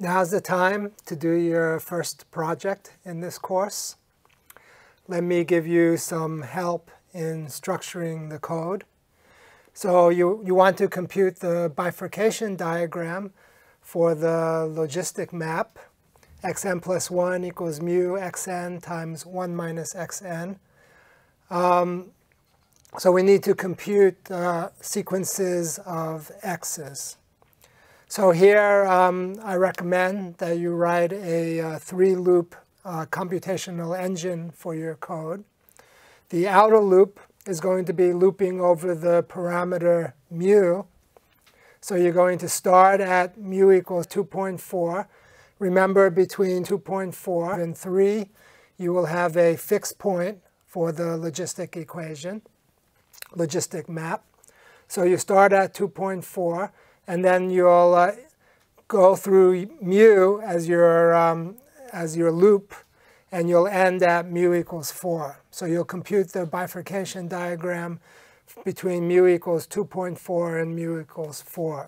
Now's the time to do your first project in this course. Let me give you some help in structuring the code. So you want to compute the bifurcation diagram for the logistic map. xn plus 1 equals mu xn times 1 minus xn. So we need to compute sequences of x's. So here I recommend that you write a 3-loop computational engine for your code. The outer loop is going to be looping over the parameter mu. So you're going to start at mu equals 2.4. Remember, between 2.4 and 3, you will have a fixed point for the logistic equation, logistic map. So you start at 2.4, and then you'll go through mu as your loop, and you'll end at mu equals 4. So you'll compute the bifurcation diagram between mu equals 2.4 and mu equals 4.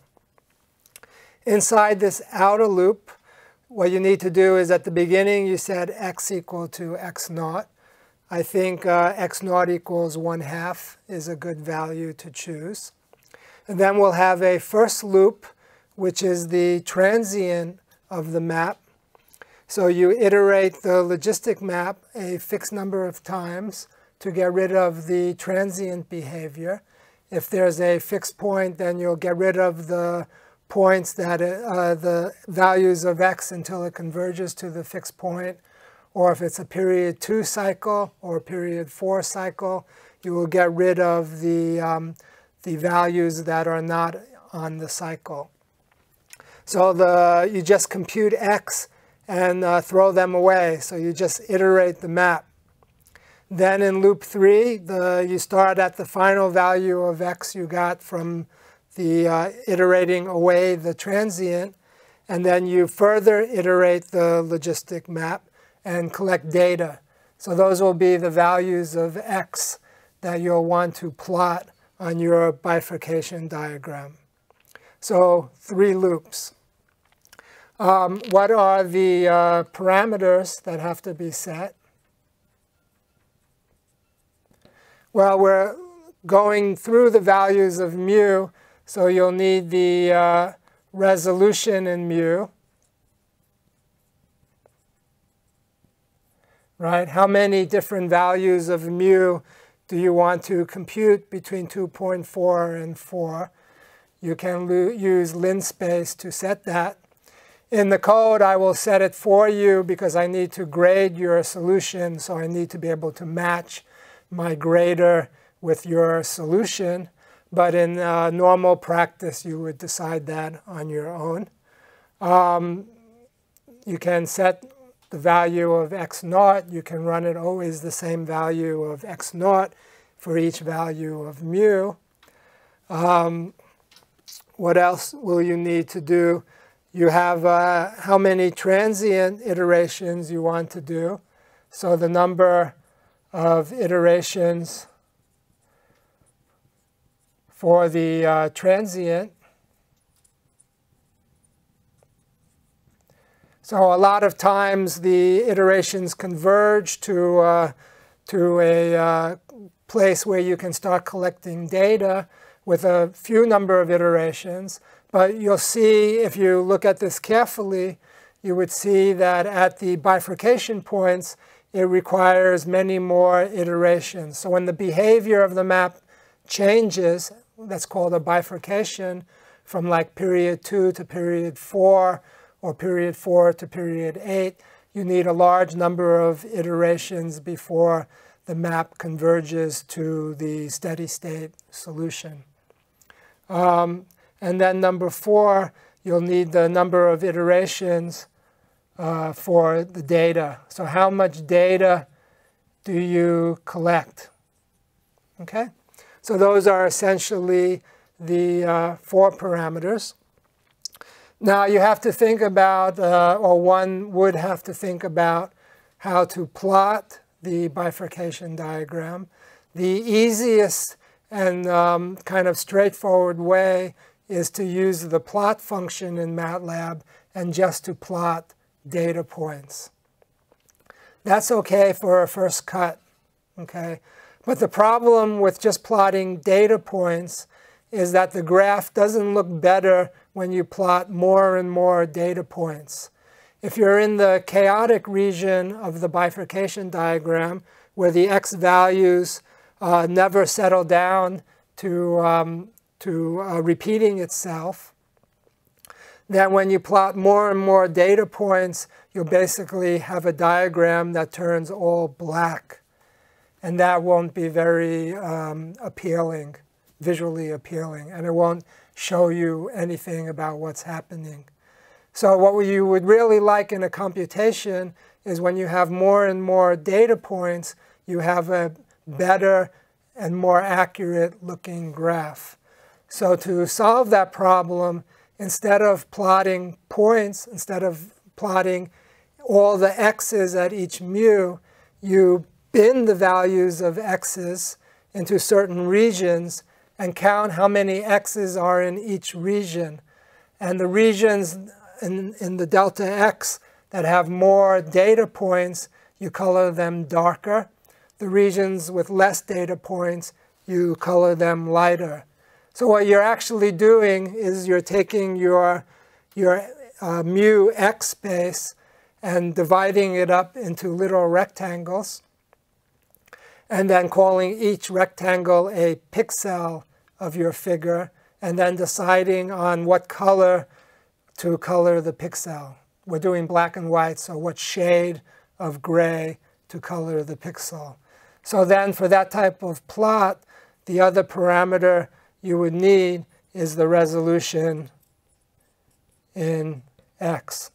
Inside this outer loop, what you need to do is at the beginning you set x equal to x naught. I think x naught equals 1/2 is a good value to choose. And then we'll have a first loop, which is the transient of the map. So you iterate the logistic map a fixed number of times to get rid of the transient behavior. If there's a fixed point, then you'll get rid of the points that the values of x until it converges to the fixed point. Or if it's a period 2 cycle or a period 4 cycle, you will get rid of the values that are not on the cycle. So you just compute x and throw them away. So you just iterate the map. Then in loop 3, you start at the final value of x you got from the iterating away the transient. And then you further iterate the logistic map and collect data. So those will be the values of x that you'll want to plot on your bifurcation diagram. So 3 loops. What are the parameters that have to be set? Well, we're going through the values of mu, so you'll need the resolution in mu. Right? How many different values of mu do you want to compute between 2.4 and 4? You can use linspace to set that. In the code, I will set it for you because I need to grade your solution, so I need to be able to match my grader with your solution. But in normal practice, you would decide that on your own. You can set the value of x naught. You can run it always the same value of x naught for each value of mu. What else will you need to do? You have how many transient iterations you want to do. So the number of iterations for the transient. So a lot of times the iterations converge to a place where you can start collecting data with a few number of iterations. But you'll see, if you look at this carefully, you would see that at the bifurcation points, it requires many more iterations. So when the behavior of the map changes, that's called a bifurcation, from like period 2 to period 4, or period 4 to period 8, you need a large number of iterations before the map converges to the steady state solution. And then number 4, you'll need the number of iterations for the data. So how much data do you collect? Okay? So those are essentially the 4 parameters. Now you have to think about, or one would have to think about, how to plot the bifurcation diagram. The easiest and kind of straightforward way is to use the plot function in MATLAB and just to plot data points. That's okay for a first cut, okay? But the problem with just plotting data points is that the graph doesn't look better when you plot more and more data points. If you're in the chaotic region of the bifurcation diagram, where the x values never settle down to repeating itself, then when you plot more and more data points, you'll basically have a diagram that turns all black. And that won't be very appealing, visually appealing, and it won't show you anything about what's happening. So what you would really like in a computation is when you have more and more data points, you have a better and more accurate looking graph. So to solve that problem, instead of plotting points, instead of plotting all the x's at each mu, you bin the values of x's into certain regions and count how many x's are in each region. And the regions in the delta x that have more data points, you color them darker. The regions with less data points, you color them lighter. So what you're actually doing is you're taking your mu x space and dividing it up into little rectangles, and then calling each rectangle a pixel of your figure, and then deciding on what color to color the pixel. We're doing black and white, so what shade of gray to color the pixel. So then for that type of plot, the other parameter you would need is the resolution in x.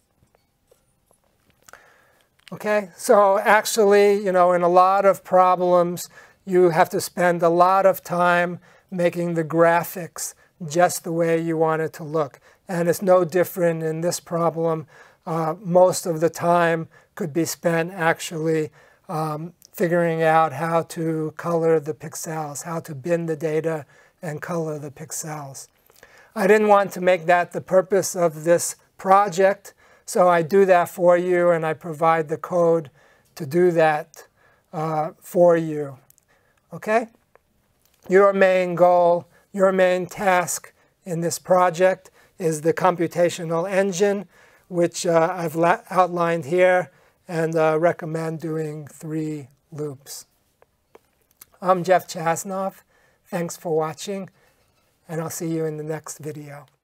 Okay, so actually, in a lot of problems, you have to spend a lot of time making the graphics just the way you want it to look. And it's no different in this problem. Most of the time could be spent actually figuring out how to color the pixels, how to bin the data and color the pixels. I didn't want to make that the purpose of this project, so I do that for you, and I provide the code to do that for you. Okay? Your main goal, your main task in this project is the computational engine, which I've outlined here, and recommend doing 3 loops. I'm Jeff Chasnov. Thanks for watching, and I'll see you in the next video.